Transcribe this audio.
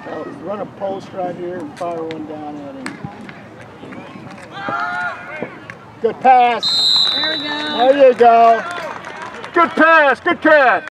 Run a post right here and fire one down at him. Good pass. There we go. There you go. Good pass. Good catch.